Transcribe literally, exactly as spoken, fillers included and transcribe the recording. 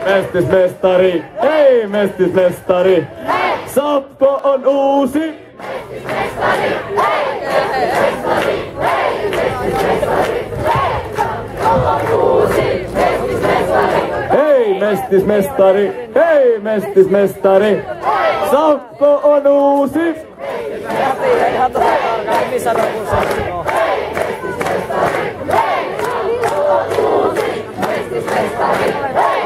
mestismestari, hei mestismestari. Sappo on uusi. Mestismestari, hei mestismestari, hei mestismestari, hei Sappo on uusi. Mestismestari, hei mestismestari, hei mestismestari. Sappo on uusi. Ihan tosi tarkkaan, missä rokussa on. Hei mestismestari, hei Sappo on uusi. Mestismestari, hei